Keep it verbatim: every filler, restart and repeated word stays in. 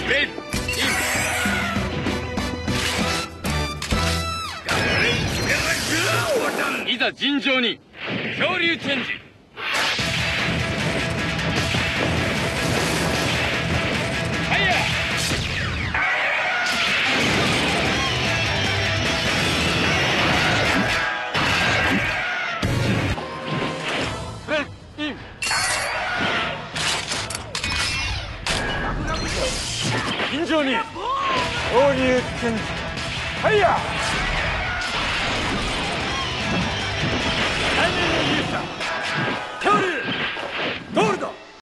レイブインいざ尋常に漂流チェンジ。ファイヤー。尋常に漂流チェンジ。ファイヤー。来年の勇者恐竜ゴールド。